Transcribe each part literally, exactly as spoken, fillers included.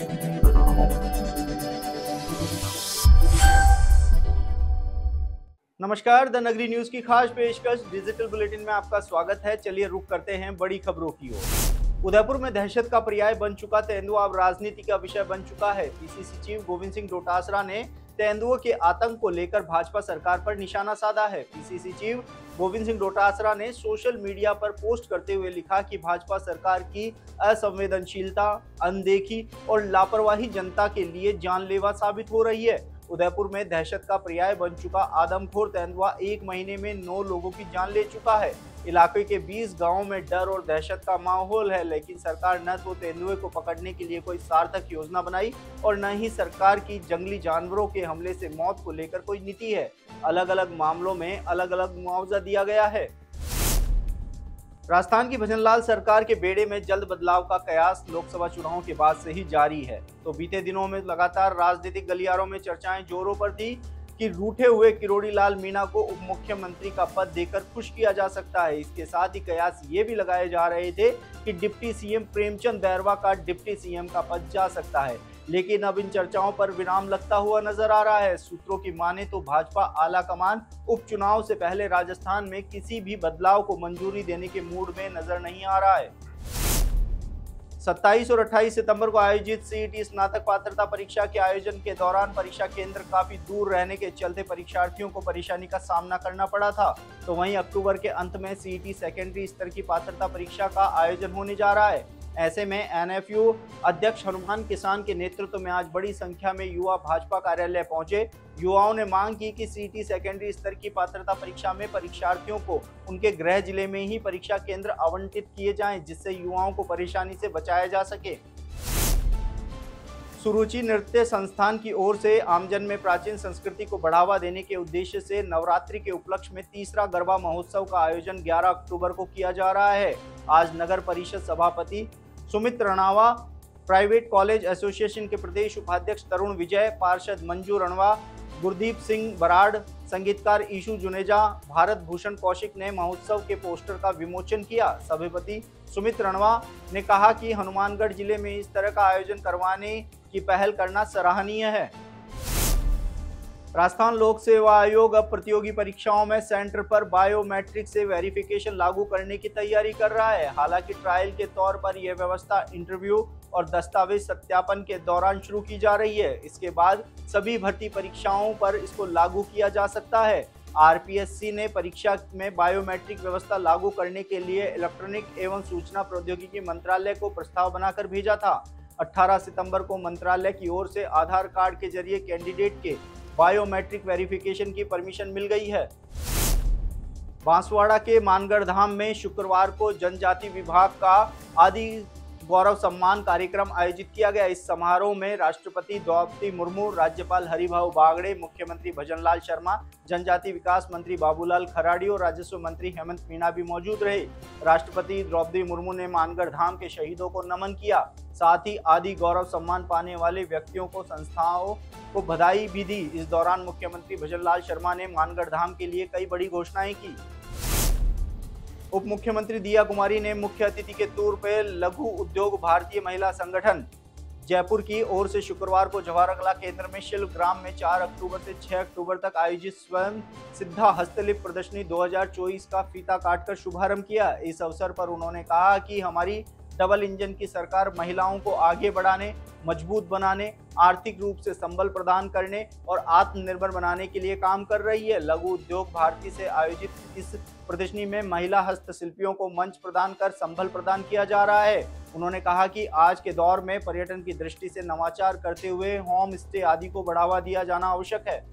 नमस्कार, द नगरी न्यूज की खास पेशकश डिजिटल बुलेटिन में आपका स्वागत है। चलिए रुक करते हैं बड़ी खबरों की ओर। उदयपुर में दहशत का पर्याय बन चुका तेंदुआ अब राजनीति का विषय बन चुका है। पीसीसी चीफ गोविंद सिंह डोटासरा ने तेंदुओं के आतंक को लेकर भाजपा सरकार पर निशाना साधा है। पीसीसी चीफ गोविंद सिंह डोटासरा ने सोशल मीडिया पर पोस्ट करते हुए लिखा कि भाजपा सरकार की असंवेदनशीलता, अनदेखी और लापरवाही जनता के लिए जानलेवा साबित हो रही है। उदयपुर में दहशत का पर्याय बन चुका आदमखोर तेंदुआ एक महीने में नौ लोगों की जान ले चुका है। इलाके के बीस गांवों में डर और दहशत का माहौल है, लेकिन सरकार न तो तेंदुए को पकड़ने के लिए कोई सार्थक योजना बनाई और न ही सरकार की जंगली जानवरों के हमले से मौत को लेकर कोई नीति है। अलग अलग मामलों में अलग अलग मुआवजा दिया गया है। राजस्थान की भजनलाल सरकार के बेड़े में जल्द बदलाव का कयास लोकसभा चुनावों के बाद से ही जारी है। तो बीते दिनों में लगातार राजनीतिक गलियारों में चर्चाएं जोरों पर थी कि रूठे हुए किरोड़ी लाल मीणा को उप मुख्यमंत्री का पद देकर खुश किया जा सकता है। इसके साथ ही कयास ये भी लगाए जा रहे थे कि डिप्टी सीएम प्रेमचंद बैरवा का डिप्टी सीएम का पद जा सकता है, लेकिन अब इन चर्चाओं पर विराम लगता हुआ नजर आ रहा है। सूत्रों की माने तो भाजपा आला कमान उपचुनाव से पहले राजस्थान में किसी भी बदलाव को मंजूरी देने के मूड में नजर नहीं आ रहा है। सत्ताईस और अट्ठाईस सितंबर को आयोजित सीईटी स्नातक पात्रता परीक्षा के आयोजन के दौरान परीक्षा केंद्र काफी दूर रहने के चलते परीक्षार्थियों को परेशानी का सामना करना पड़ा था। तो वहीं अक्टूबर के अंत में सीईटी सेकेंडरी स्तर की पात्रता परीक्षा का आयोजन होने जा रहा है। ऐसे में एनएफयू अध्यक्ष हनुमान किसान के नेतृत्व में आज बड़ी संख्या में युवा भाजपा कार्यालय पहुंचे। युवाओं ने मांग की कि सीईटी सेकेंडरी स्तर की पात्रता परीक्षा में परीक्षार्थियों को उनके गृह जिले में ही परीक्षा केंद्र आवंटित किए जाएं, जिससे युवाओं को परेशानी से बचाया जा सके। सुरुचि नृत्य संस्थान की ओर से आमजन में प्राचीन संस्कृति को बढ़ावा देने के उद्देश्य से नवरात्रि के उपलक्ष्य में तीसरा गरबा महोत्सव का आयोजन ग्यारह अक्टूबर को किया जा रहा है। आज नगर परिषद सभापति Sumit Ranwa, private college association के प्रदेश उपाध्यक्ष तरुण विजय, पार्षद मंजू रणवा, गुरदीप सिंह बराड़, संगीतकार ईशु जुनेजा, भारत भूषण कौशिक ने महोत्सव के पोस्टर का विमोचन किया। सभापति सुमित रणवा ने कहा कि हनुमानगढ़ जिले में इस तरह का आयोजन करवाने की पहल करना सराहनीय है। राजस्थान लोक सेवा आयोग अब प्रतियोगी परीक्षाओं में सेंटर पर बायोमेट्रिक से वेरिफिकेशन लागू करने की तैयारी कर रहा है। हालांकि ट्रायल के तौर पर यह व्यवस्था इंटरव्यू और दस्तावेज सत्यापन के दौरान शुरू की जा रही है। इसके बाद सभी भर्ती परीक्षाओं पर इसको लागू किया जा सकता है। आरपीएससी ने परीक्षा में बायोमेट्रिक व्यवस्था लागू करने के लिए इलेक्ट्रॉनिक एवं सूचना प्रौद्योगिकी मंत्रालय को प्रस्ताव बनाकर भेजा था। अठारह सितंबर को मंत्रालय की ओर से आधार कार्ड के जरिए कैंडिडेट के बायोमेट्रिक वेरिफिकेशन की परमिशन मिल गई है। बांसवाड़ा के मानगढ़ धाम में शुक्रवार को जनजाति विभाग का आदि गौरव सम्मान कार्यक्रम आयोजित किया गया। इस समारोह में राष्ट्रपति द्रौपदी मुर्मू, राज्यपाल हरिभाऊ बागड़े, मुख्यमंत्री भजनलाल शर्मा, जनजाति विकास मंत्री बाबूलाल खराड़ी और राजस्व मंत्री हेमंत मीणा भी मौजूद रहे। राष्ट्रपति द्रौपदी मुर्मू ने मानगढ़ धाम के शहीदों को नमन किया। साथ ही आदि गौरव सम्मान पाने वाले व्यक्तियों को संस्थाओं को बधाई भी दी। इस दौरान मुख्यमंत्री भजनलाल शर्मा ने मानगढ़ धाम के लिए कई बड़ी घोषणाएं की। उप मुख्यमंत्री दिया कुमारी ने मुख्य अतिथि के तौर पर लघु उद्योग भारतीय महिला संगठन जयपुर की ओर से शुक्रवार को जवाहर कला केंद्र में शिल्प ग्राम में चार अक्टूबर से छह अक्टूबर तक आयोजित स्वयं सिद्धा हस्तलिप प्रदर्शनी दो हज़ार चौबीस का फीता काटकर शुभारंभ किया। इस अवसर पर उन्होंने कहा कि हमारी डबल इंजन की सरकार महिलाओं को आगे बढ़ाने, मजबूत बनाने, आर्थिक रूप से संबल प्रदान करने और आत्मनिर्भर बनाने के लिए काम कर रही है। लघु उद्योग भारती से आयोजित इस प्रदर्शनी में महिला हस्तशिल्पियों को मंच प्रदान कर संबल प्रदान किया जा रहा है। उन्होंने कहा कि आज के दौर में पर्यटन की दृष्टि से नवाचार करते हुए होम स्टे आदि को बढ़ावा दिया जाना आवश्यक है।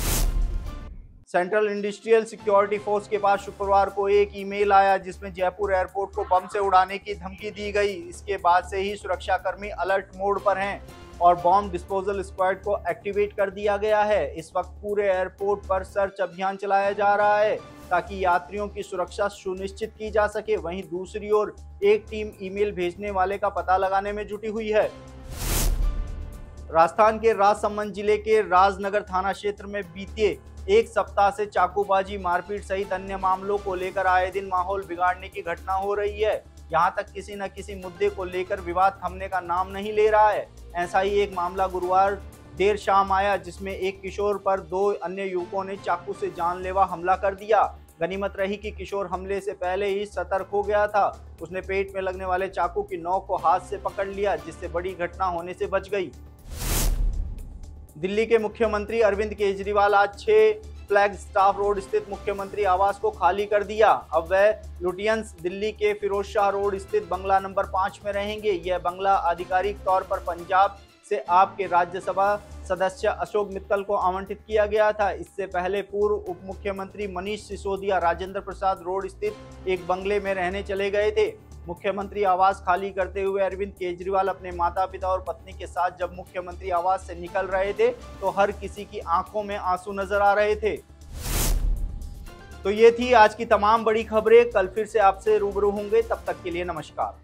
सेंट्रल इंडस्ट्रियल सिक्योरिटी फोर्स के पास शुक्रवार को एक ईमेल आया जिसमें जयपुर एयरपोर्ट को बम से उड़ाने की धमकी दी गई। इसके बाद से ही सुरक्षाकर्मी अलर्ट मोड पर हैं और बॉम्ब डिस्पोजल स्क्वाड को एक्टिवेट कर दिया गया है। इस वक्त पूरे एयरपोर्ट पर सर्च अभियान चलाया जा रहा है ताकि यात्रियों की सुरक्षा सुनिश्चित की जा सके। वहीं दूसरी ओर एक टीम ईमेल भेजने वाले का पता लगाने में जुटी हुई है। राजस्थान के राजसमंद जिले के राजनगर थाना क्षेत्र में बीते एक सप्ताह से चाकूबाजी, मारपीट सहित अन्य मामलों को लेकर आए दिन माहौल बिगाड़ने की घटना हो रही है। यहाँ तक किसी न किसी मुद्दे को लेकर विवाद थमने का नाम नहीं ले रहा है। ऐसा ही एक मामला गुरुवार देर शाम आया, जिसमें एक किशोर पर दो अन्य युवकों ने चाकू से जानलेवा हमला कर दिया। गनीमत रही कि किशोर हमले से पहले ही सतर्क हो गया था। उसने पेट में लगने वाले चाकू की नोक को हाथ से पकड़ लिया, जिससे बड़ी घटना होने से बच गई। दिल्ली के मुख्यमंत्री अरविंद केजरीवाल आज छह फ्लैग स्टाफ रोड स्थित मुख्यमंत्री आवास को खाली कर दिया। अब वह लुटियंस दिल्ली के फिरोज शाह रोड स्थित बंगला नंबर पाँच में रहेंगे। यह बंगला आधिकारिक तौर पर पंजाब से आपके राज्यसभा सदस्य अशोक मित्तल को आवंटित किया गया था। इससे पहले पूर्व उप मुख्यमंत्री मनीष सिसोदिया राजेंद्र प्रसाद रोड स्थित एक बंगले में रहने चले गए थे। मुख्यमंत्री आवास खाली करते हुए अरविंद केजरीवाल अपने माता पिता और पत्नी के साथ जब मुख्यमंत्री आवास से निकल रहे थे तो हर किसी की आंखों में आंसू नजर आ रहे थे। तो ये थी आज की तमाम बड़ी खबरें। कल फिर से आपसे रूबरू होंगे, तब तक के लिए नमस्कार।